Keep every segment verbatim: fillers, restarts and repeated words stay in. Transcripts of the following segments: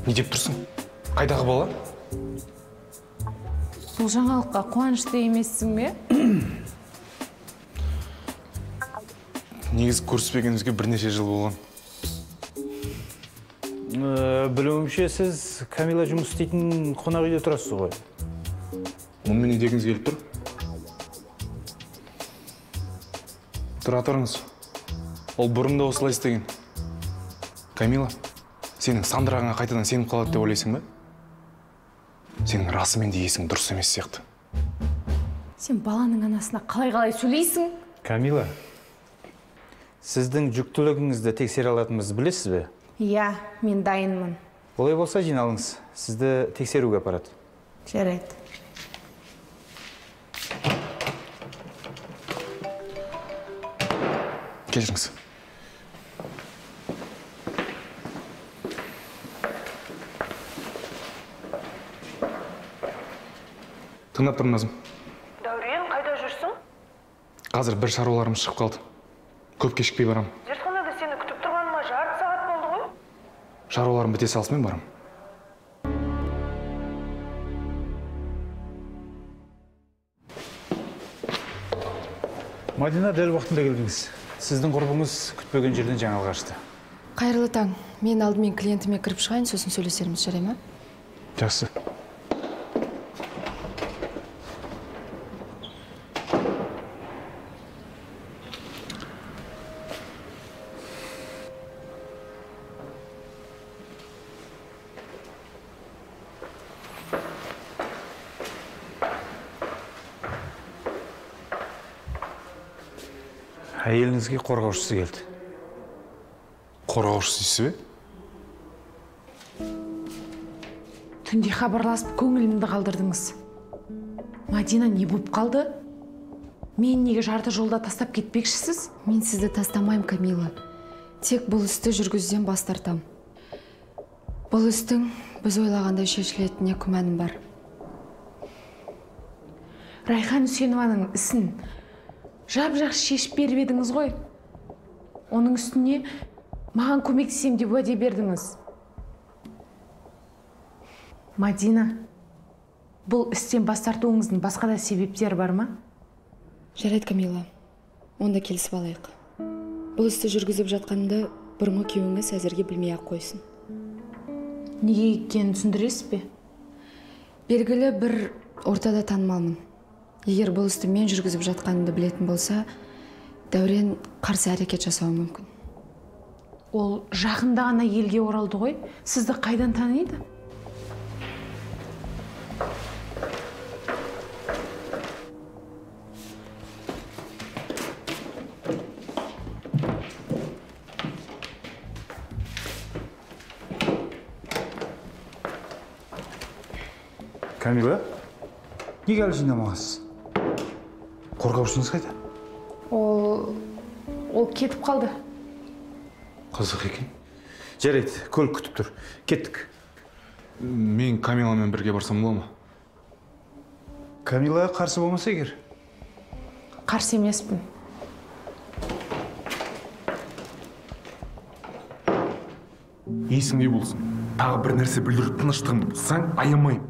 Не деп тұрсың? Қайдағы бала? Бұл жаңалыққа қуанышты емессің бе? Негізі көріспегенімізге бірнеше жыл болған. Білуімше, сіз Камила жұмыс істейтін қонақ үйде тұрасыз ғой. Мұнымен не дегіңіз келіп тұр? Тұра тұрыңыз. Ол бұрында осылай істеген. Камила, сенің сандырағыңа қайтадан сеніп қалады деп ойлайсың ба? Сенің расымен де есің дұрыс емес сияқты. Сен баланың анасына қалай-қалай сөйлейсің? Камила, сіздің жүктілігіңізді тексере алатынымызды білесіз бе? Иә, мен дайынмын. Олай болса жиналыңыз. Сізді тексеруге апарады. Жарайды. Кешіріңіз. Тыңдап тұрмын Назым. Дәурен, қайда жүрсің? Қазір бір шаруаларымыз шығып қалды. Көп кешікпей барам. Зертханада сені күтіп тұрғаныма жарты сағат болды ғой? Шаруаларым біте салысымен барам. Мадина, дәл уақытында келдіңіз. Сіздің құрбыңыз күтпеген жерден жаңалық ашты. Қайырлы таң. Мен алдымен клиентіме кіріп шығайын, сосын сөйлесеріміз, жарай ма? Жақсы. Әйеліңізге қорғаушысы келді. Қорғаушысы дейсіз бе? Түнде хабарласып көңілімді қалдырдыңыз. Мадина не болып қалды? Мен неге жарты жолда тастап кетпекшісіз? Мен сізді тастамайым, Камила. Тек бұл істі жүргізуден бас тартам. Бұл істің біз ойлағандай шешілетініне күмәнім бар. Райхан Үсенованың ісін жап-жақсы шешіп беріп едіңіз ғой. Оның үстіне маған көмектесем деп уәде бердіңіз. Мадина, бұл істен бас тартуыңыздың басқа да себептері бар ма? Жарайды, Камила. Онда келісіп алайық. Бұл істі жүргізіп жатқанды бұрынғы күйеуіңіз әзірге білмей-ақ қойсын. Неге екенін түсіндіресіз бе? Белгілі бір ортада танымалмын. Егер бұл істі мен жүргізіп жатқанымды білетін болса, Дәурен қарсы әрекет жасауы мүмкін. Ол жақында ғана елге оралды ғой. Сізді қайдан таниды? Камила, неге әлі жинамағансыз? Қорғаушыңыз қайда? Ол... ол кетіп қалды. Қызық екен. Жарайды, көлік күтіп тұр. Кеттік. Мен Камиламен бірге барсам бола ма? Камила қарсы болмаса егер? Қарсы емеспін. Есіңде болсын. Тағы бір нәрсе бүлдіріп тыныштығымды бұзсаң, аямайым.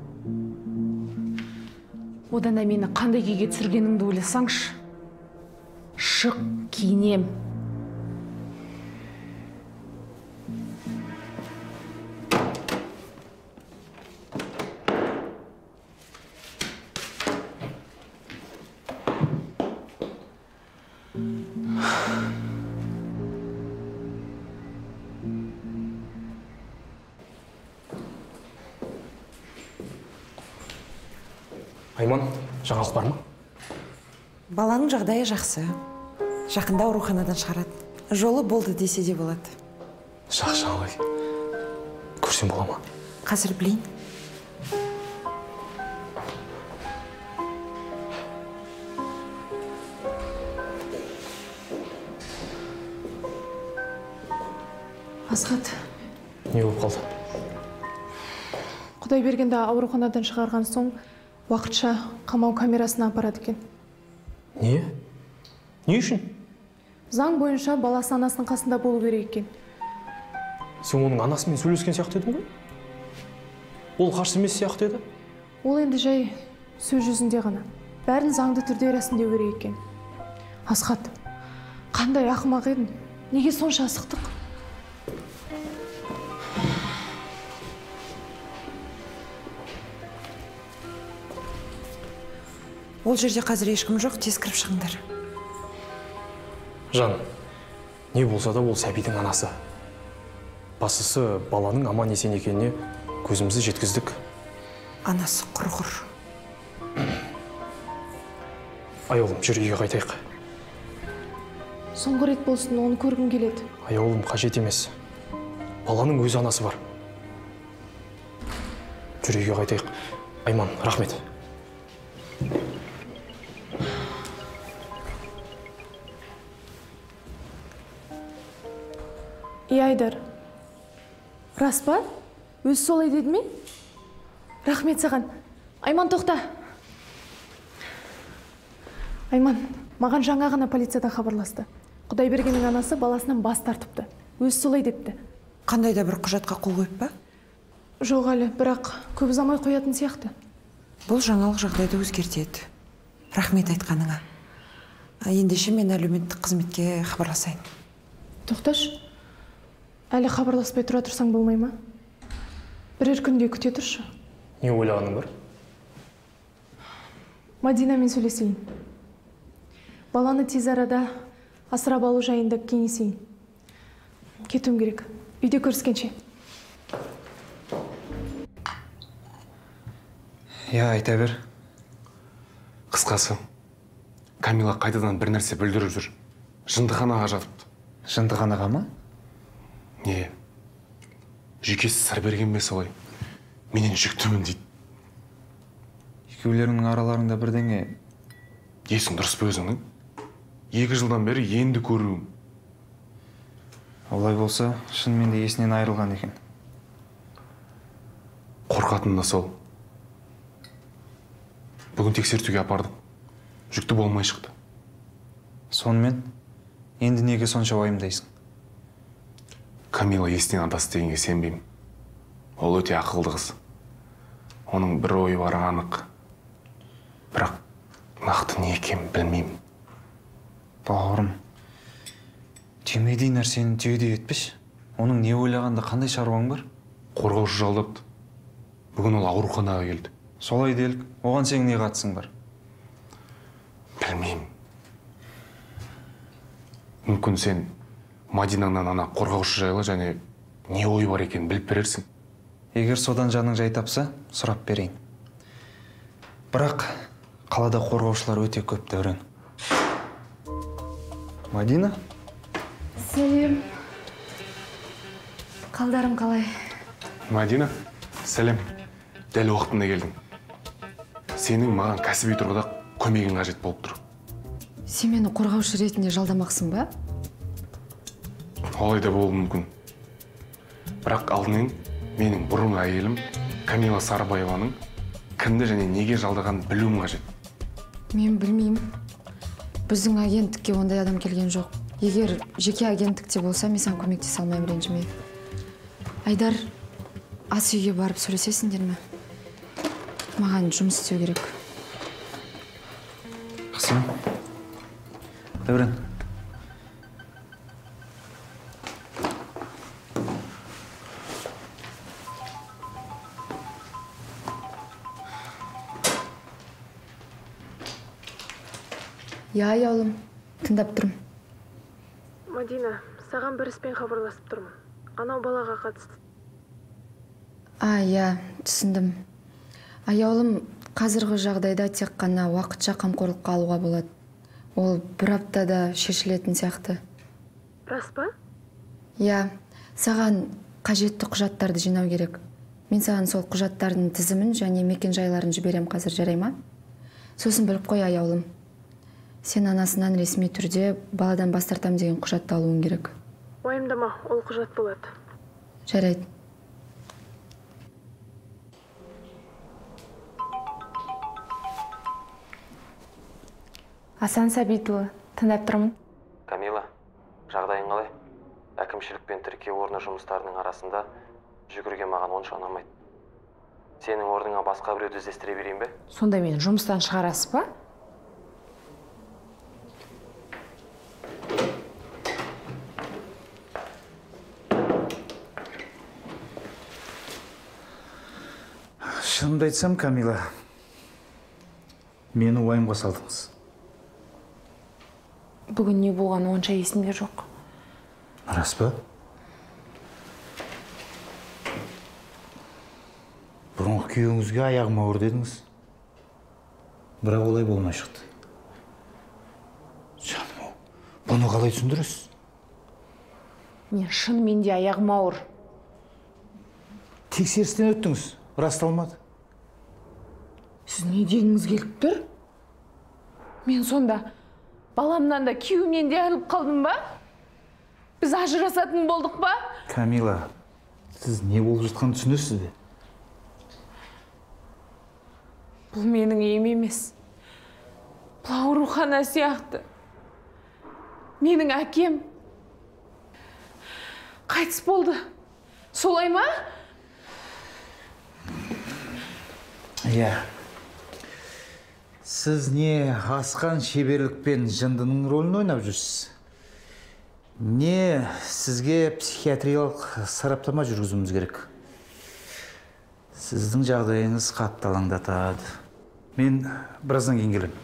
Одан да мені қандай күйге түсіргеніңді ойласаңшы. Шық, киінем. Айман, жаңалық бар ма? Баланың жағдайы жақсы. Жақында ауруханадан шығарады. Жолы болды десе де болады. Жақсы алай. Көрсем бола ма? Қазір білейін. Асхат. Не болып қалды? Құдай бергенде ауруханадан шығарған соң уақытша қамау камерасына апарады екен. Не? Не үшін? Заң бойынша баласы анасының қасында болу керек екен. Сен оның анасымен сөйлескен сияқты едің ғой? Ол қарсы емес сияқты еді. Ол енді жай сөз жүзінде ғана. Бәрін заңды түрде рәсімдеу керек екен. Асхат, қандай ақымақ едің? Неге сонша асықтық? Ол жерде қазір ешкім жоқ, тез кіріп шығыңдар. Жан, не болса да ол сәбидің анасы. Бастысы баланың аман есен екеніне көзімізді жеткіздік. Анасы құрғыр. Аяулым, жүр үйге қайтайық. Соңғы рет болсын, оны көргім келеді. Аяулым, қажет емес. Баланың өз анасы бар. Жүр үйге қайтайық. Айман, рахмет. Е, Айдар, рас па? Өз солай деді ме? Рахмет саған. Айман, тоқта. Айман, маған жаңа ғана полициядан хабарласты. Құдайбергеннің анасы баласынан бас тартыпты. Өз солай депті. Қандай да бір құжатқа қол қойып па? Жоқ әлі, бірақ көп ұзамай қоятын сияқты. Бұл жаңалық жағдайды өзгертеді. Рахмет айтқаныңа. Ендеше мен әлеуметтік қызметке хабарласайын. Тоқташ, әлі хабарласпай тұра тұрсаң болмай ма? Бірер күнде күте тұршы. Не ойлағаның бар? Мадинамен сөйлесейін. Баланы тез арада асырап алу жайында кеңесейін. Кетуім керек. Үйде көріскенше. Я, айта бер. Қысқасы, Камила қайтадан бір нәрсе бүлдіріп жүр. Жындыханаға жатыпты. Жындыханаға ма? Не? Жүйкесі сыр берген бе солай? Менен жүктімін дейді. Екеулеріңнің араларында бірдеңе. Есің дұрыс па өзіңнің? Екі жылдан бері енді көруім. Олай болса, шынымен де есінен айырылған екен. Қорқатын да сол. Бүгін тексертуге апардым. Жүкті болмай шықты. Сонымен, енді неге сонша уайымдайсың? Камила есінен адасты дегенге сенбеймін. Ол өте ақылды қыз. Оның бір ойы бары анық. Бірақ нақты не екенін білмеймін. Бауырым, түймедей нәрсені түйедей етпеш. Оның не ойлағанда қандай шаруаң бар? Қорғаушы жалдапты. Бүгін ол ауруханаға келді. Солай делік, оған сенің не қатысың бар? Білмеймін. Мүмкін сен Мадинаңнан ана қорғаушы жайлы және не ой бар екенін біліп берерсің. Егер содан жаның жай тапса, сұрап берейін. Бірақ қалада қорғаушылар өте көп, Дәурен. Мадина? Сәлем. Қалдарым қалай? Мадина, сәлем. Дәл уақытында келдің. Сенің маған кәсіби тұрғыда көмегің қажет болып тұр. Сен мені қорғаушы ретінде жалдамақсың ба? Олай да болуы мүмкін. Бірақ алдымен менің бұрынғы әйелім Камила Сарыбаеваның кімді және неге жалдаған білуім қажет. Мен білмеймін. Біздің агенттікке ондай адам келген жоқ. Егер жеке агенттікте болса, мен саған көмектесе алмаймын, ренжіме. Айдар, ас үйге барып сөйлесесіңдер ме? Маған жұмыс істеу керек. Қысым. Дәурен. Я, аяулым, тыңдап тұрмын. Мадина, саған бір іспен хабарласып тұрмын. Анау балаға қатысты. А, я, түсіндім. Аяулым, қазіргі жағдайда тек қана уақытша қамқорлыққа алуға болады. Ол бір аптада шешілетін сияқты. Рас па? Я, саған қажетті құжаттарды жинау керек. Мен саған сол құжаттардың тізімін және мекен жайларын жіберем қазір, жарай ма? Сосын біліп қой, аяулым. Сен анасынан ресми түрде баладан бас тартам деген құжатты алуың керек. Уайымдама, ол құжат болады. Жарайды. Асан Сәбитұлы, тыңдап тұрмын. Камила, жағдайың қалай? Әкімшілік пен тіркеу орны жұмыстарының арасында жүгіруге маған онша ұнамайды. Сенің орныңа басқа біреуді іздестіре берейін бе? Сонда мені жұмыстан шығарасыз ба? Шынымды айтсам, Камила, мені уайымға салдыңыз. Бүгін не болғаны онша есімде жоқ. Рас па? Бұрынғы күйеуіңізге аяғым ауыр дедіңіз. Бірақ олай болмай шықты. Жаным, бұны қалай түсіндіресіз? Мен шынымен де аяғым ауыр. Тексерістен өттіңіз, расталмады. Сіз не дегіңіз келіп тұр? Мен сонда баламнан да күйеуімнен де айырылып қалдым ба? Біз ажырасатын болдық па? Камила, сіз не болып жатқанын түсінесіз бе? Бұл менің үйім емес. Бұл аурухана сияқты. Менің әкем қайтыс болды. Солай ма? Иә. Сіз не асқан шеберлікпен жындының рөлін ойнап жүрсіз? Не сізге психиатриялық сараптама жүргізуіміз керек? Сіздің жағдайыңыз қатты алаңдатады. Мен біраздан кейін келемін.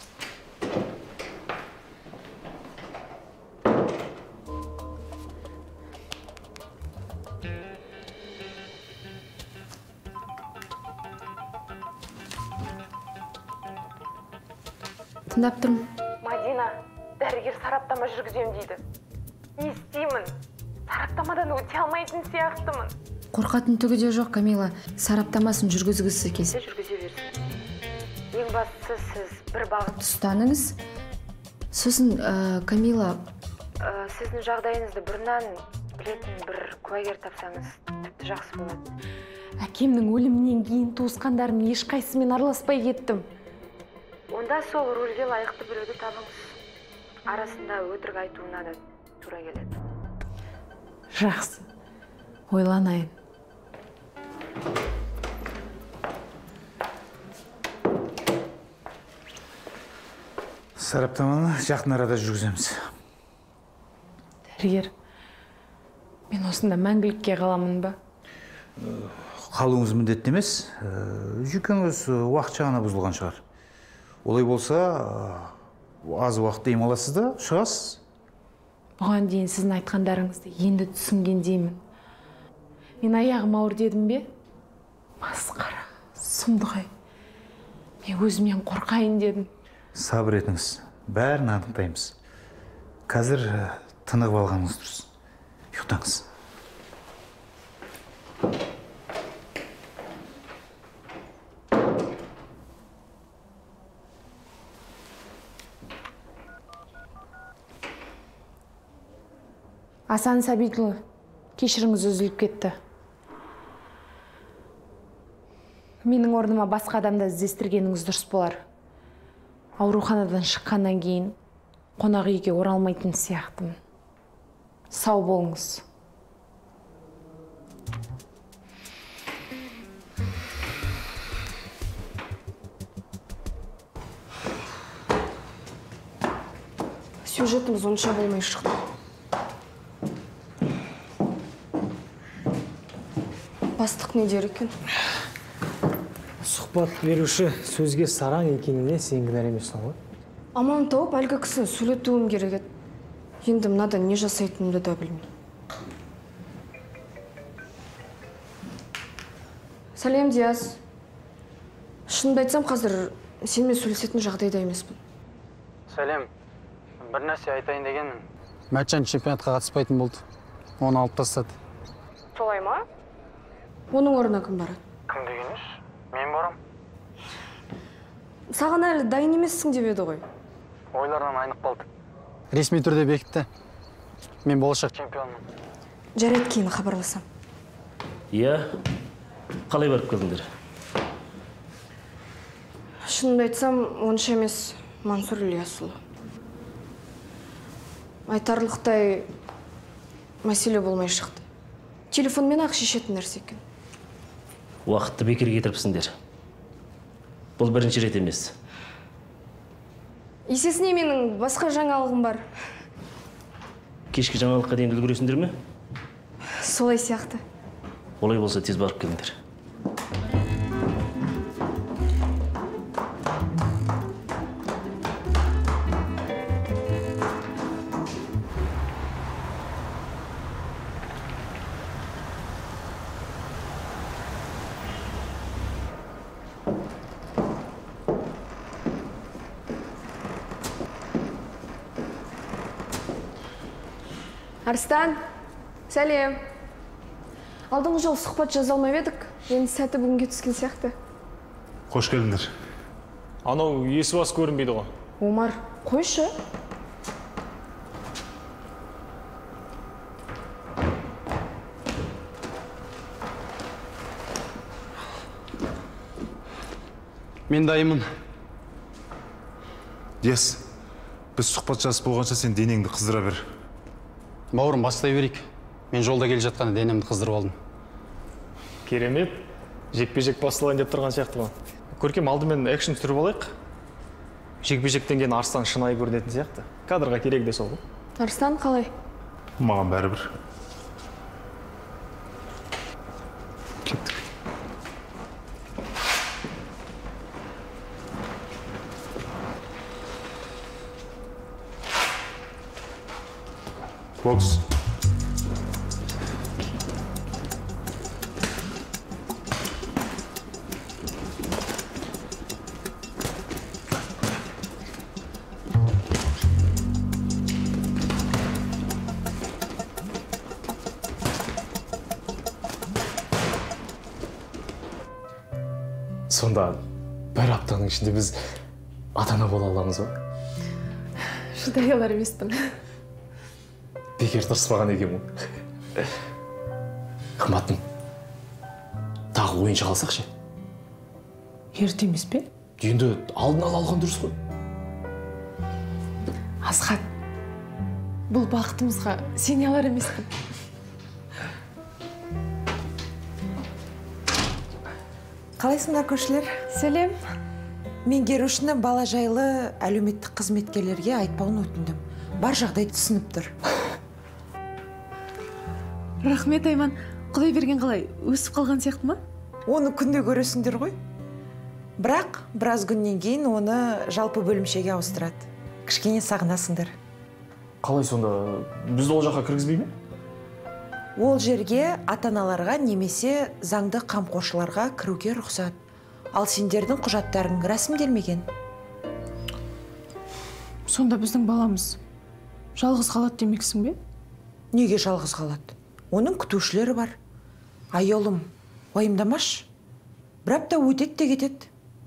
Тыңдап тұрмын. Мадина, дәрігер сараптама жүргізем дейді. Не істеймін? Сараптамадан өте алмайтын сияқтымын. Қорқатын түгі де жоқ, Камила. Сараптамасын жүргізгісі келсе. Жүргізе берсін. Ең бастысы сіз бір бағыт ұстаныңыз. Сосын, Камила, сіздің жағдайыңызды бұрыннан білетін бір куәгер тапсаңыз тіпті жақсы болады. Әкемнің өлімінен кейін туысқандарым ешқайсымен араласпай кеттім. Онда сол рөлге лайықты біреуді табыңыз. Арасында өтірік айтуына да тура келеді. Жақсы. Ойланайын. Сараптаманы жақын арада жүргіземіз. Дәрігер, мен осында мәңгілікке қаламын ба? Қалуыңыз міндетті емес. Жүйкеңіз уақытша ғана бұзылған шығар. Олай болса, аз уақыт демаласыз да, шығасыз. Бұған дейін сіздің айтқандарыңызды енді түсінгендеймін. Мен аяғым ауыр дедім бе? Масқара, сұмдық-ай. Мен өзімнен қорқайын дедім. Сабыр етіңіз, бәрін анықтаймыз. Қазір тынығып алғаныңыз дұрыс. Ұйықтаңыз. Асан Сәбитұлы, кешіріңіз үзіліп кетті. Менің орныма басқа адамды іздестіргеніңіз дұрыс болар. Ауруханадан шыққаннан кейін қонақ үйге оралмайтын сияқтымын. Сау болыңыз. Сюжетіміз онша болмай шықты. Бастық не дер екен? Сұхбат беруші сөзге сараң екеніне сен кінәлі емессің ғой? Аман тауып әлгі кісіні сөйлетуім керек еді. Енді мынадан не жасайтынымды да білмеймін. Сәлем, Диас. Шынымды айтсам, қазір сенімен сөйлесетін жағдайда емеспін. Сәлем. Бір нәрсе айтайын дегенмін. Мәтжан чемпионатқа қатыспайтын болды. Оны алып тастады. Солай ма? Оның орнына кім барады? Кім дегенеш? Мен барам. Саған әлі дайын емессің деп еді ғой. Ойларынан айнып қалды. Ресми түрде бекітті. Мен болашақ чемпионмын. Жарайды, кейін хабарласам. Иә, қалай барып келдіңдер? Шынымды айтсам, онша емес, Мансұр Ильясұлы. Айтарлықтай мәселе болмай шықты. Телефонмен ақ шешетін нәрсе екен. уақытты бекер кетіріпсіңдер. Бұл бірінші рет емес. Есесіне менің басқа жаңалығым бар. Кешкі жаңалыққа дейін үлгересіңдер ме? Солай сияқты. Олай болса тез барып келіңдер. Арыстан, сәлем. Алдыңғы жол сұхбат жаза алмай едік. Енді сәті бүгінге түскен сияқты. Қош келдіңдер. Анау есі бас көрінбейді ғой. Омар, қойшы. Мен дайымын. Ес, біз сұхбат жазып болғанша сен денеңді қыздыра бер. Бауырым, бастай берейік. Мен жолда келе жатқанда денемді қыздырып алдым. Керемет. Жекпе-жек басталайын деп тұрған сияқты ғой. Көркем, алдымен экшн түсіріп алайық. Жекпе-жектен кейін Арыстан шынайы көрінетін сияқты. Кадрға керек де сол ғой. Арыстан қалай? Маған бәрібір. Кеттік. Бокс. Сонда бір аптаның ішінде біз ата-ана бола аламыз ба? Шыдай алар емеспін. Бекер тырыспаған екен ғой. Қымбаттым, тағы ойыншы қалсақшы? Ерте емес пе? Енді алдын ала алған дұрыс қой. Асхат, бұл бақытымызға сене алар емеспін. Қалайсыңдар көршілер? Сәлем. Меңгерушіні бала жайлы әлеуметтік қызметкерлерге айтпауын өтіндім. Бар жағдай түсініп тұр. Рахмет, Айман. Құдай берген қалай, өсіп қалған сияқты ма? Оны күнде көресіңдер ғой. Бірақ біраз күннен кейін оны жалпы бөлімшеге ауыстырады. Кішкене сағынасыңдар. Қалай сонда, бізді ол жаққа кіргізбей ме? Ол жерге ата-аналарға немесе заңды қамқоршыларға кіруге рұқсат. Ал сендердің құжаттарың рәсімделмеген. Сонда біздің баламыз жалғыз қалады демексің бе? Неге жалғыз қалады? Оның күтушілері бар. Айолым, уайымдамаш. Бір апта өтеді де кетеді.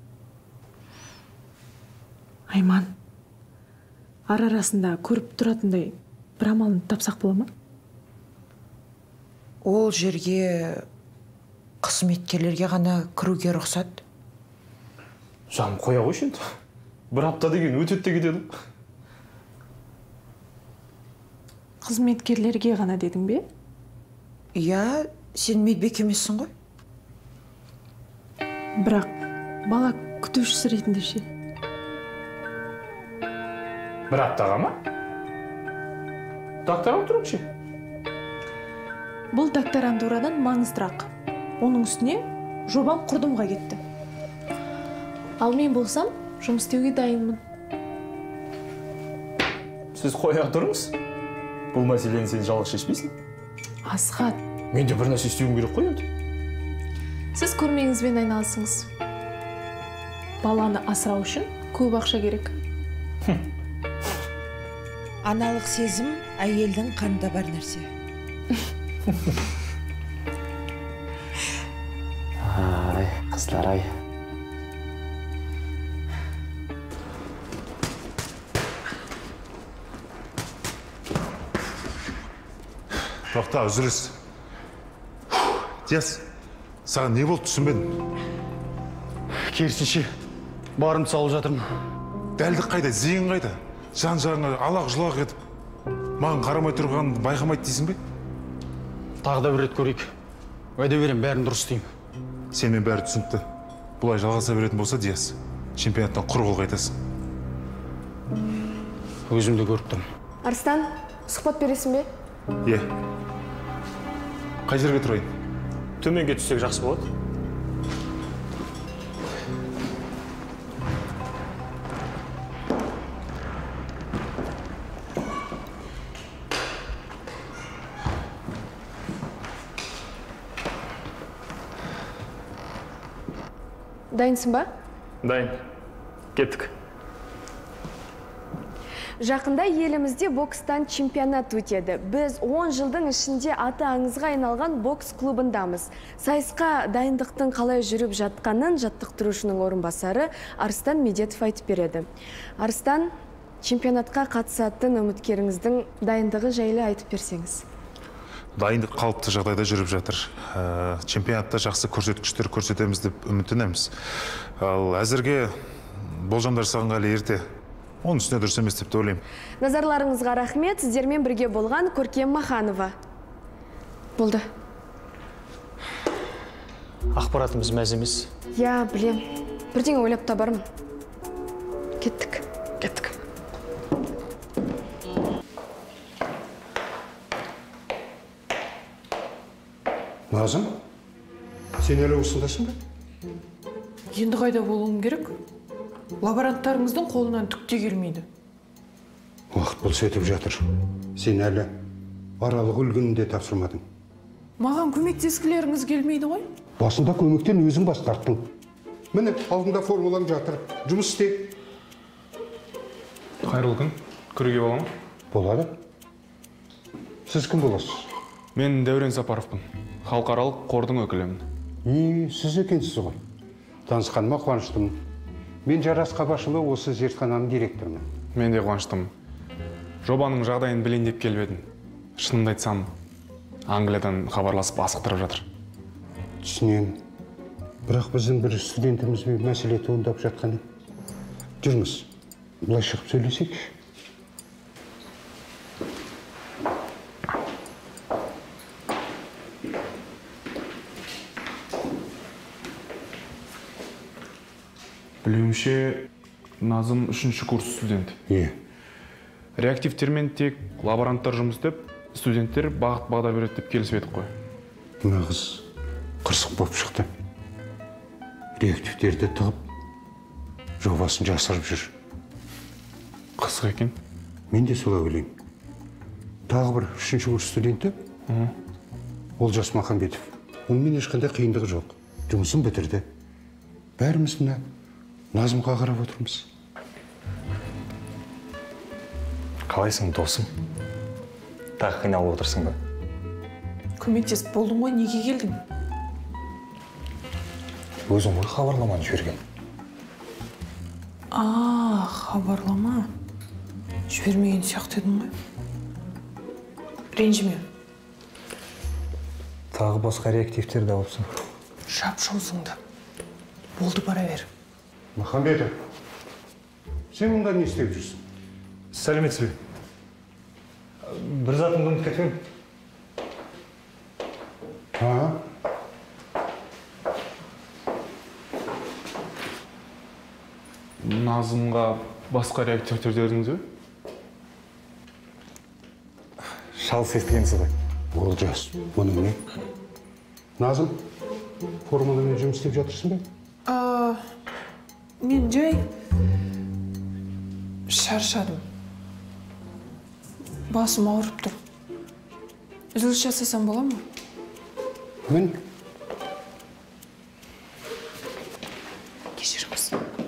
Айман, ара арасында көріп тұратындай бір амалын тапсақ бола ма? Ол жерге қызметкерлерге ғана кіруге рұқсат. Жаным, қоя қойшы енді. Бір апта деген өтеді де кетеді. Қызметкерлерге ғана дедің бе? Иә, сен медбек емессің ғой. Бірақ бала күтушісі ретінде ше. Бір аптаға ма? Докторант тұрып ше? Бұл докторантурадан маңыздырақ. Оның үстіне жобам құрдымға кетті. Ал мен болсам, жұмыс істеуге дайынмын. Сіз қоя тұрыңыз. Бұл мәселені сен жалғыз шешпейсің. Асхат. Мен де бір нәрсе істеуім керек қой енді. Сіз көрмеңізбен айналысыңыз. Баланы асырау үшін көп ақша керек. Аналық сезім әйелдің қанында бар нәрсе. Ай, қыздар ай. Тоқта, үзіліс. Тес, саған не болды түсінбедім? Керісінше, барымды салып жатырмын. Дәлдік қайда, зейін қайда? Жан-жағыңа алақ жұлақ етіп, маған қарамай тұрғанын байқамайды дейсің бе? Тағы да бір рет көрейік. Уәде берем, бәрін дұрыс істеймін. Сенімен бәрі түсінікті. Бұлай жалғаса беретін болса, Диас, чемпионаттан құр қол қайтасың. Өзімді көріп тұрмын. Арыстан, сұхбат бересің бе? Е. Қай жерге тұрайын? Төменге түссек жақсы болады. Дайынсың ба? Дайын. Кеттік. Жақында елімізде бокстан чемпионат өтеді. Біз он жылдың ішінде аты аңызға айналған бокс клубындамыз. Сайысқа дайындықтың қалай жүріп жатқанын жаттықтырушының орынбасары Арыстан Медетов айтып береді. Арыстан, чемпионатқа қатысатын үміткеріңіздің дайындығы жайлы айтып берсеңіз. Дайындық қалыпты жағдайда жүріп жатыр. Чемпионатта жақсы көрсеткіштер көрсетеміз деп үміттенеміз. Ал әзірге болжамдар саған әлі ерте. Оның үстіне дұрыс емес деп ойлаймын. Назарларыңызға рахмет. Сіздермен бірге болған Көркем Маханова. Болды. Ақпаратымыз мәз емес. Я, білем. Бірдеңе ойлап табармын. Кеттік. Кеттік. Назым, сен әлі осындасың ба? Енді қайда болуым керек? Лаборанттарыңыздың қолынан түк те келмейді. Уақыт болса өтіп жатыр. Сен әлі аралық үлгінінде тапсырмадың. Маған көмектескілеріңіз келмейді ғой? Басында көмектен өзің бас тарттың. Міне, алдында формулаң жатыр. Жұмыс істе. Қайырлы күн. Көруге бола ма? Болады. Сіз кім боласыз? Мен Дәурен Сапаровпын. Халықаралық қордың өкілімін. И, сіз екенсіз ғой. Танысқаныма қуаныштымын. Мен Жарас Қабашұлы, осы зертхананың директорымын. Мен де қуаныштымын. Жобаның жағдайын білейін деп келіп едім. Шынымды айтсам, Англиядан хабарласып асықтырып жатыр. Түсінемін. Бірақ біздің бір студентімізбен мәселе туындап жатқан. Жүрміз. Былай шығып сөйлесейік. Білуімше, Назым үшінші курс студент. Е. Реактивтермен тек лаборанттар жұмыс істеп, студенттер бағыт бағдар береді деп келісіп едік қой. Нағыз қырсық болып шықты. Реактивтерді тығып, жобасын жасырып жүр. Қысық екен. Мен де солай ойлаймын. Тағы бір үшінші курс студенті, Олжас Махамбетов. Онымен ешқандай қиындығы жоқ. Жұмысын бітірді. Бәріміз мына Назымға қарап отырмыз. Қалайсың, досым? Тағы қиналып отырсың ба? Көмектесіп болдың ғой, неге келдің? Өзің ғой хабарламаны жіберген. А, хабарлама. Жібермеген сияқты едің ғой. Ренжіме. Тағы басқа реактивтерді алыпсың. Жап жаусыңды. Болды, бара бер. Махамбетов, сен мұнда не істеп жүрсің? Сәлеметсіз бе? Бір затымды ұмытып кетпеймін. Ha? Назымға басқа реактивтер дедіңіз бе? Шалыс естігенсіз ғой. Олжас, мұның не? Назым, формуламен жұмыс істеп жатырсың ба? А, мен жай шаршадым. Басым ауырып тұр. Үзіліс жасасам бола ма? Мен? Кешіріңіз.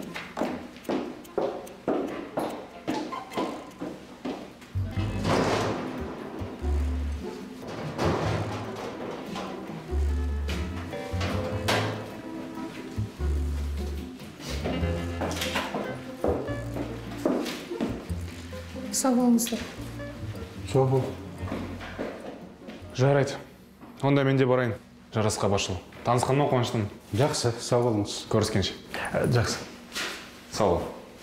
Сау болыңыздар. Сау бол. Жарайды. Онда мен де барайын. Жарас Қабашұлы. Танысқаныма қуаныштымын. Жақсы, сау болыңыз. Көріскенше. Жақсы. Сау бол.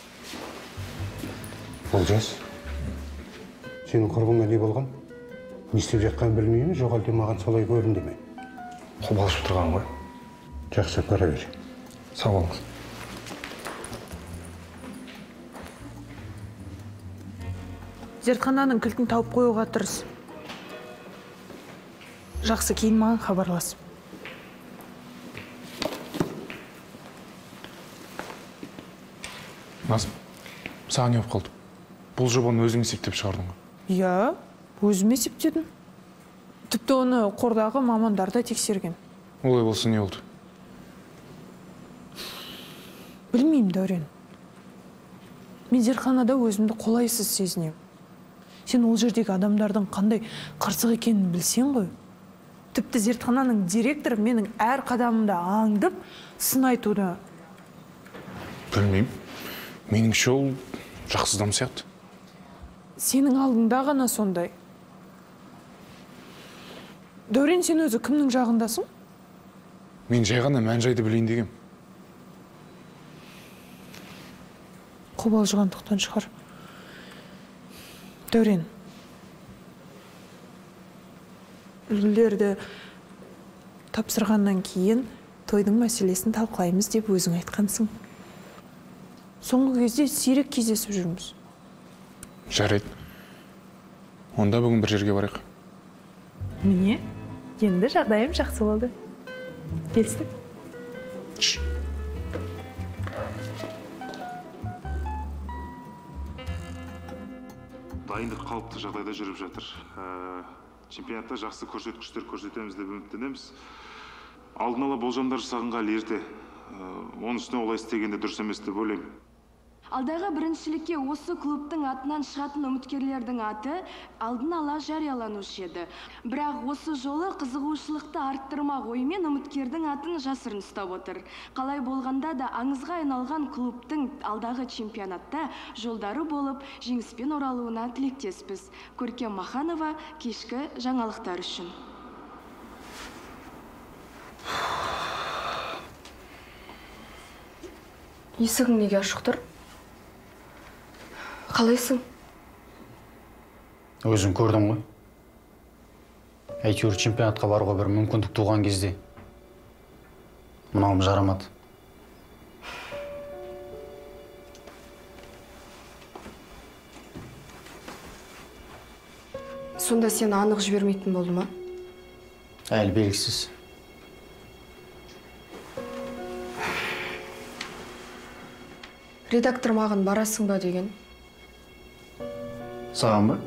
Олжас, сенің құрбыңа не болған? Не істеп жатқанын білмеймін, жоқ әлде маған солай көрінді ме? Қобалжып тұрған ғой. Жақсы, бара бер. Сау болыңыз. Зертхананың кілтін тауып қоюға тырыс. Жақсы, кейін маған хабарлас. Назым, саған не болып қалды? Бұл жобаны өзің есептеп шығардың ғой. Иә, өзім есептедім. Тіпті оны қордағы мамандар да тексерген. Олай болса не болды? Білмеймін, Дәурен. Мен зертханада өзімді қолайсыз сезінемін. Сен ол жердегі адамдардың қандай қырсық екенін білсең ғой. Тіпті зертхананың директоры менің әр қадамымда аңдып, сын айтуды. Білмеймін. Меніңше ол жақсы адам сияқты. Сенің алдыңда ғана сондай. Дәурен, сен өзі кімнің жағындасың? Мен жай ғана мән-жайды білейін дегем. Қобалжығандықтан шығар. Дәурен, үлгілерді тапсырғаннан кейін тойдың мәселесін талқылаймыз деп өзің айтқансың. Соңғы кезде сирек кездесіп жүрміз. Жарайды. Онда бүгін бір жерге барайық. Міне, енді жағдайым жақсы болды. Келістік. Дайындық қалыпты жағдайда жүріп жатыр. Чемпионатта жақсы көрсеткіштер көрсетеміз деп үміттенеміз. Алдын ала болжамдар жасағанға әлі ерте. Оның үстіне олай істегенде дұрыс емес деп ойлаймын. Алдағы біріншілікке осы клубтың атынан шығатын үміткерлердің аты алдын ала жарияланушы еді. Бірақ осы жолы қызығушылықты арттырмақ оймен үміткердің атын жасырын ұстап отыр. Қалай болғанда да аңызға айналған клубтың алдағы чемпионатта жолдары болып, жеңіспен оралуына тілектеспіз. Көркем Маханова, кешкі жаңалықтар үшін. Есігің неге ашық тұр? Қалайсың? Өзің көрдің ғой. Әйтеуір чемпионатқа баруға бір мүмкіндік туған кезде. Мынауым жарамады. Сонда сені анық жібермейтін болды ма? Әлі белгісіз. Редактор маған барасың ба деген? Саған ба?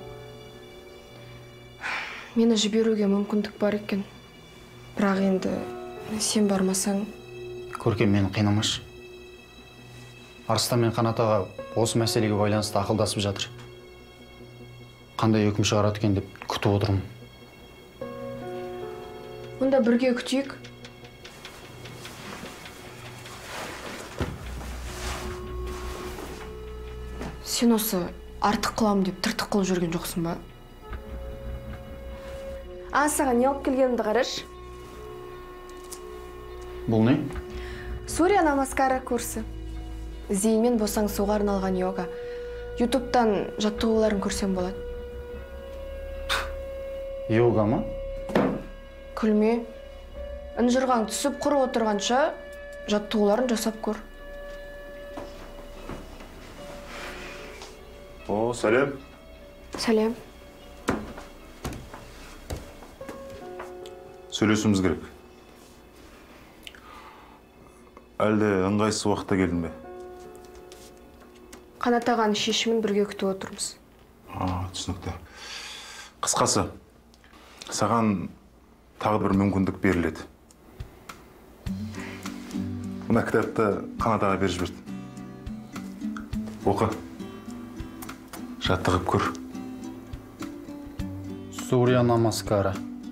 Мені жіберуге мүмкіндік бар екен. Бірақ енді сен бармасаң... Көркем мені қинамашы. Арыстан мен Қанат аға осы мәселеге байланысты ақылдасып жатыр. Қандай үкім шығарады екен деп күтіп отырмын. Онда бірге күтейік. Сен осы артық қылам деп тыртық қылып жүрген жоқсын ба? А, саған не алып келгенімді қараш? Бұл не? Сурья намаскара курсы. Зейінмен босаң суға арналған йога. Ютубтан жаттығуларын көрсем болады. Йога ма? Күлме. Інжырғаң түсіп құр отырғанша жаттығуларын жасап көр. О, сәлем. Сәлем. Сөйлесуіміз керек. Әлде ыңғайсыз уақытта келдің бе? Қанат ағаның шешімін бірге күтіп отырмыз. А, түсінікті. Қысқасы, саған тағы бір мүмкіндік беріледі. Мына кітапты Қанат аға беріп жіберді. Оқы. Жаттығып көр. Сурья намаскара.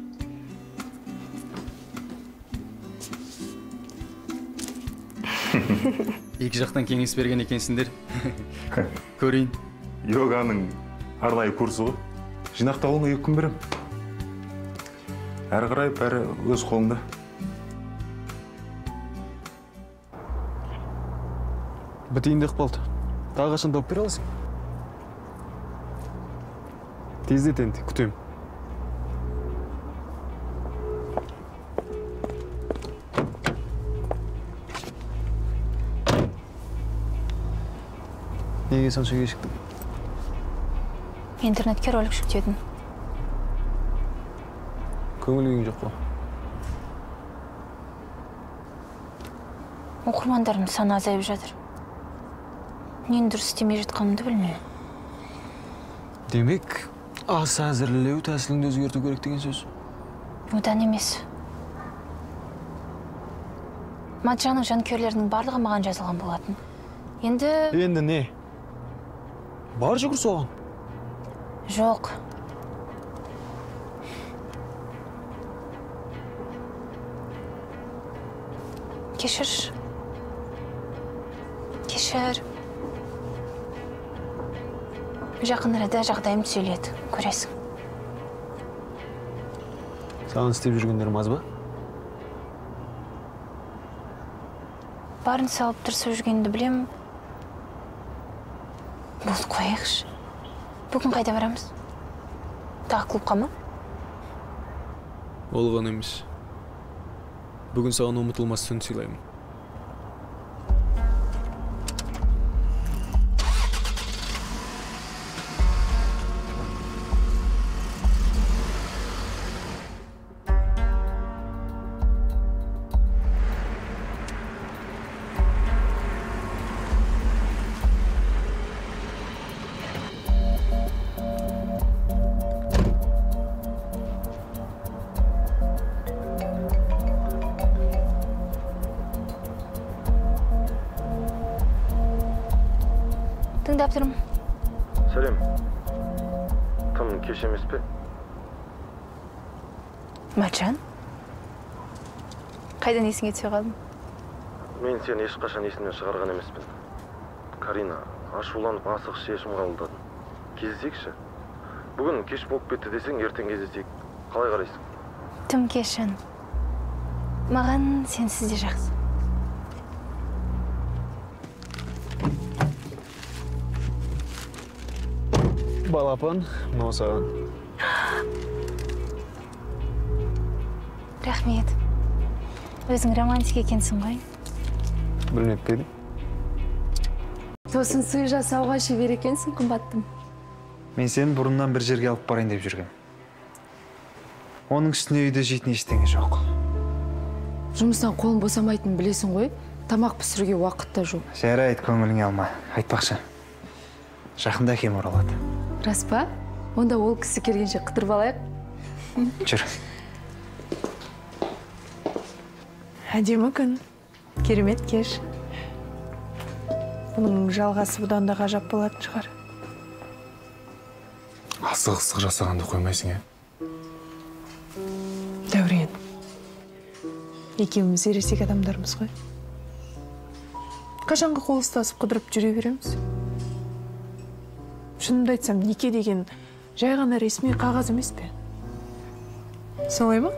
Екі жақтан кеңес берген екенсіңдер. Көрейін. Йоганың арнайы курсы ғой. Жинақталуына екі күн берем. Әрі қарай бәрі өз қолыңда. Бітейіндік болды. Тағы қашан тауып бере аласың? Тездет енді, күтем. Неге сонша кешіктің? Интернетке ролик жүктедім. Көңіл күйің жоқ қой. Оқырмандарымның саны азайып жатыр. Нені дұрыс істемей жатқанымды білмеймін. Демек, ас әзірлеу тәсіліңді өзгерту керек деген сөз. Одан емес. Матжанның жанкүйерлерінің барлығы маған жазылған болатын. Енді... Енді не? Бар жүгір соған. Жоқ. Кешір. Кешір. Жақын арада жағдайым түзеледі, көресің. Саған істеп жүргендерім аз ба? Барын салып тырысып жүргенді білем. Болды, қояйықшы. Бүгін қайда барамыз? Тағы клубқа ма? Ол ғана емес. Бүгін саған ұмытылмас түн сыйлаймын. Тыңдап тұрмын. Сәлем. Тым кеш емес пе? Матжан? Қайдан есіңе түсе қалдың? Мен сені ешқашан есімнен шығарған емеспін. Карина, ашуланып асық шешім қабылдадым. Кездесейікші. Бүгін кеш болып кетті десең, ертең кездесейік. Қалай қарайсың? Тым кешін. Маған сенсіз де жақсы. Балапан, мынау саған. Рахмет. Өзің романтик екенсің ғой. Білмеп пе едің? Тосын сый жасауға шебер екенсің, қымбаттым. Мен сені бұрыннан бір жерге алып барайын деп жүргем. Оның үстіне үйде жейтін ештеңе жоқ. Жұмыстан қолың босамайтынын білесің ғой. Тамақ пісіруге уақыт та жоқ. Жарайды, көңіліңе алма. Айтпақшы. Жақында әкем оралады. Рас па? Онда ол кісі келгенше қыдырып алайық. Жүр. Әдемі күн. Керемет кеш. Бұның жалғасы бұдан да ғажап болатын шығар. Асық-асық жасағанды қоймайсың, е? Дәурен. Екеуміз ересек адамдармыз ғой. Қашанғы қол ұстасып қыдырып жүре береміз? Шынымды айтсам, неке деген жай ғана ресми қағаз емес пе? Солай ма?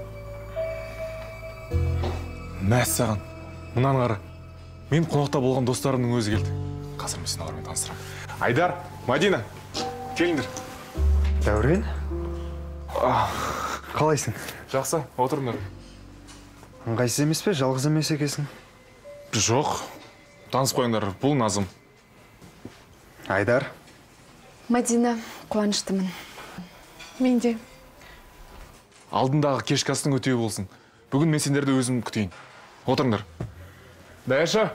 Мәс саған. Мұнан қара. Мен қонақта болған достарымның өзі келді. Қазір мен сені олармен таныстырамын. Айдар, Мадина, келіңдер. Дәурен? Қалайсың? Жақсы, отырыңдар. Ыңғайсыз емес пе? Жалғыз емес екесің? Жоқ. Танысып қойыңдар, бұл Назым. Айдар? Мадина, қуаныштымын. Мен де. Алдындағы кешкі астың өтеуі болсын. Бүгін мен сендерді өзім күтейін. Отырыңдар. Даяша.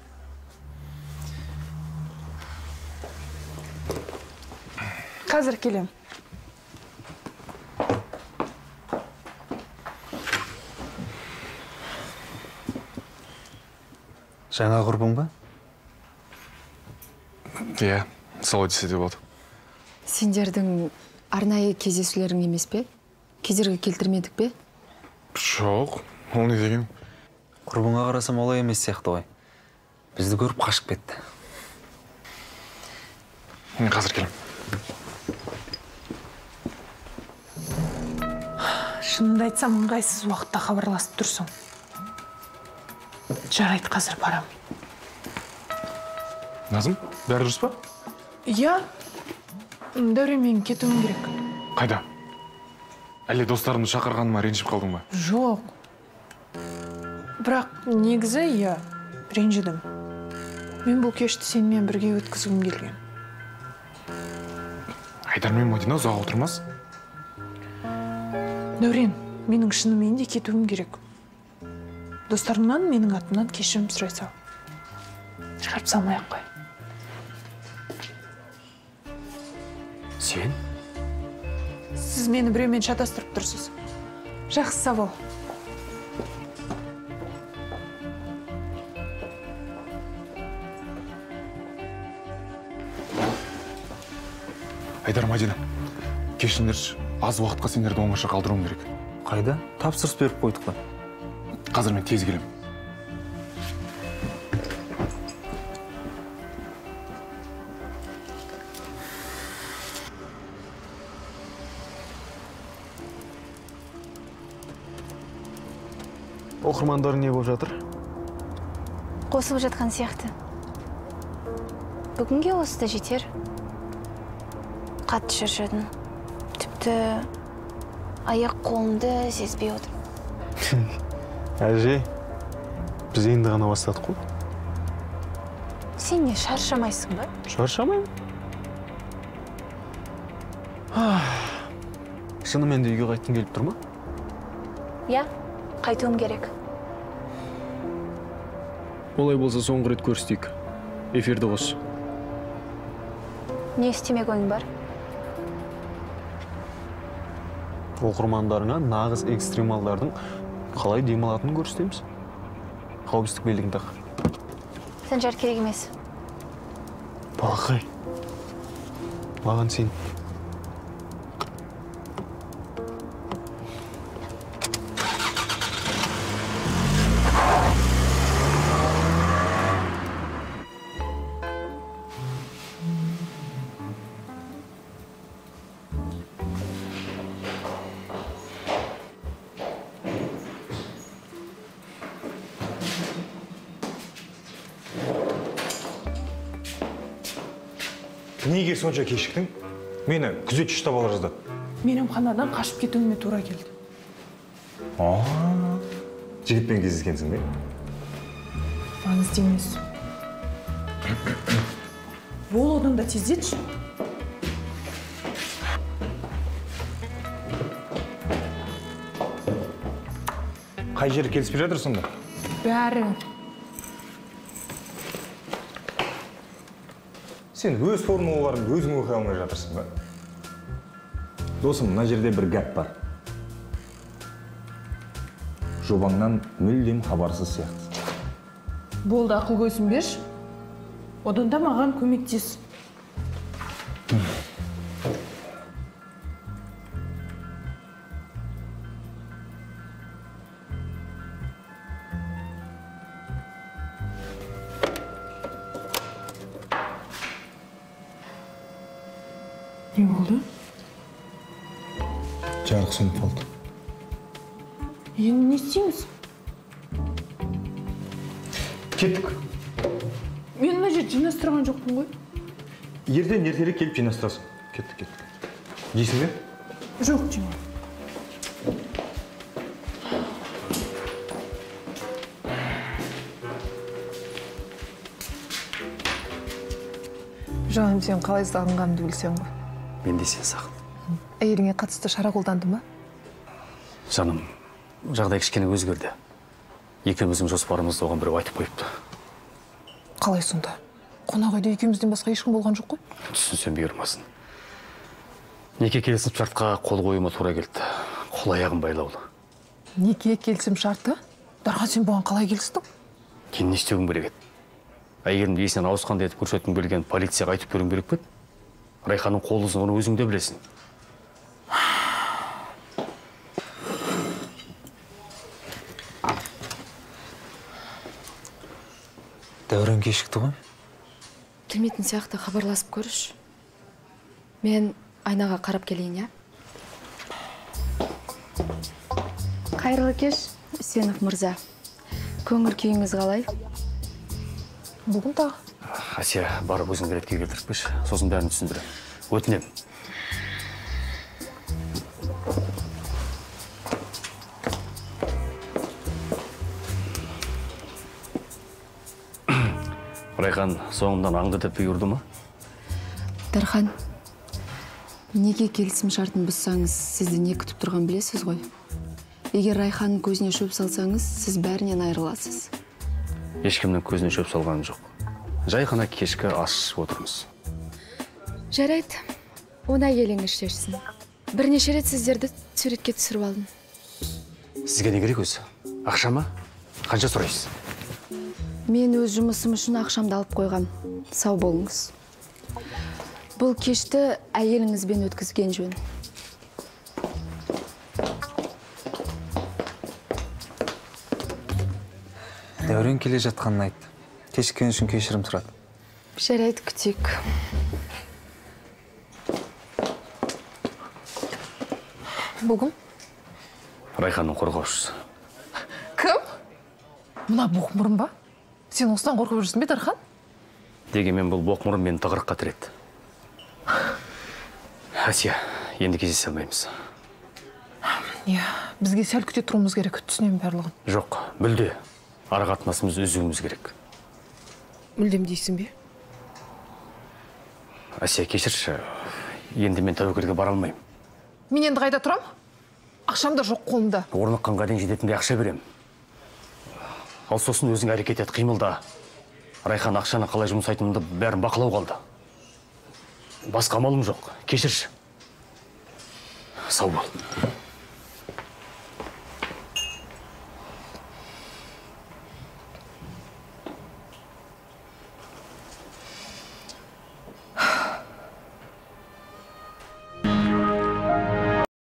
Қазір келем. Жаңа құрбың ба? Иә, солай десе де болады. Сендердің арнайы кездесулерің емес пе? Кедергі келтірмедік пе? Жоқ, ол не деген? Құрбыңа қарасам олай емес сияқты ғой. Бізді көріп қашып кетті. Мен қазір келем. Шынымды айтсам, ыңғайсыз уақытта хабарласып тұрсың. Жарайды, қазір барам. Назым, бәрі дұрыс па? Иә. Дәурен, мен кетуім керек. Қайда? Әлде достарымды шақырғаныма ренжіп қалдың ба? Жоқ. Бірақ негізі, иә, ренжідім. Мен бұл кешті сенімен бірге өткізгім келген. Айдар мен Мадина ұзақ отырмас. Дәурен, менің шынымен де кетуім керек. Достарымнан менің атымнан кешірім сұрай сал. Шығарып салмай-ақ қой. Сен? Сіз мені біреумен шатастырып тұрсыз. Жақсы сау бол. Айдар, Мадина, кешіңдерші, аз уақытқа сендерді оңаша қалдыруым керек. Қайда? Тапсырыс беріп қойдық па? Қазір мен тез келем. Оқырмандар не болып жатыр? Қосылып жатқан сияқты. Бүгінге осы да жетер. Қатты шаршадым. Тіпті аяқ қолымды сезбей отыр. Әже, біз енді ғана бастадық қой. Сен не шаршамайсың ба? Шаршамайым. Шынымен де үйге қайтқың келіп тұр ма? Я, қайтуым керек. Олай болса соңғы рет көрістейік. Эфирді қос. Не істемек ойың бар? Оқырмандарыңа нағыз экстремалдардың қалай демалатынын көрсетеміз. Қауіпсіздік белгін тақ. Санжар керек емес. Балақай, маған сен. Неге сонша кешіктің? Мені күзетші ұстап ала жаздады. Мейрамханадан қашып кетуіме тура келді. Аа, жігітпен кездескенсің бе? Маңызды емес. Бол одан да тездетші. Қай жері келіспей жатыр сонда? Бәрі. Сен өз формулаларын өзің оқи алмай жатырсың ба? Досым, мына жерде бір гәп бар. Жобаңнан мүлдем хабарсыз сияқты. Болды, ақыл көзін берші. Одан да маған көмектес. Не болды? Жарық сөніп қалды. Енді не істейміз? Кеттік. Мен мына жерді жинастырған жоқпын ғой. Ертең ертерек келіп жинастырасың. Кеттік, кеттік. Жейсің бе? Жоқ, жеймін. Жаным, сен қалай сағынғанымды білсең ғой. Мен де сен сағын. Әйеліңе қатысты шара қолданды ма? Жаным, жағдай кішкене өзгерді. Екеуміздің жоспарымызды оған біреу айтып қойыпты. Қалай сонда? Қонақ үйде екеумізден басқа ешкім болған жоқ қой? Түсінсем бұйырмасын. Неке келісім шартқа қол қоюыма тура келді. Қол аяғым байлаулы. Неке келісім шарты? Дархан, сен бұған қалай келістің? Кейін не істеуім керек еді? Әйелімді есінен ауысқанды етіп көрсеткім келген полицияға айтып беруім керек пе? Райханның қолы ұзын, оны өзің де білесің. Дәурен кешікті ғой? Келмейтін сияқты хабарласып көріш. Мен айнаға қарап келейін, я? Қайырлы кеш, Үсенов мырза. Көңіл күйіңіз қалай? Бүгін тағы. Асия, барып өзің ретке келтіріп беш, сосын бәрін түсіндірем. Өтінем. Райхан соңымдан аңды деп бұйырды ма? Дархан, Неге келісім шартын бұзсаңыз, сізді не күтіп тұрған білесіз ғой. Егер Райханның көзіне шөп салсаңыз, сіз бәрінен айырыласыз. Ешкімнің көзіне шөп салғаным жоқ. Жай ғана кешкі ас ішіп отырмыз. Жарайды, онда келіңіз шешсін. Бірнеше рет сіздерді суретке түсіріп алдым. Сізге не керек өзі? Ақша ма? Қанша сұрайсыз? Мен өз жұмысым үшін ақшамды алып қойғам. Сау болыңыз. Бұл кешті әйеліңізбен өткізген жөн. Дәурен келе жатқанын айтты. Кешіккен үшін кешірім сұрады. Жарайды, күтейік. Бүгін? Райханның қорғаушысы. Кім? Мына боқмұрын ба? Сен осыдан қорқып жүрсің бе, Дархан? Дегенмен бұл боқмұрын мені тығырыққа тіреді. Асия, енді кездесе алмаймыз. Иә, бізге сәл күте тұруымыз керек, түсінемін барлығын. Жоқ, мүлде. Ара қатынасымыз үзуіміз керек. Мүлдем дейсің бе? Асия, кешірші. Енді мен тәуекелге бара алмаймын. Мен енді қайда тұрам? Ақшам да жоқ қолымда. Орныққанға дейін жететіндей ақша берем. Ал сосын өзің әрекет ет, қимылда. Райхан ақшаны қалай жұмсайтынымды бәрін бақылау қалды. Басқа амалым жоқ. Кешірші. Сау бол.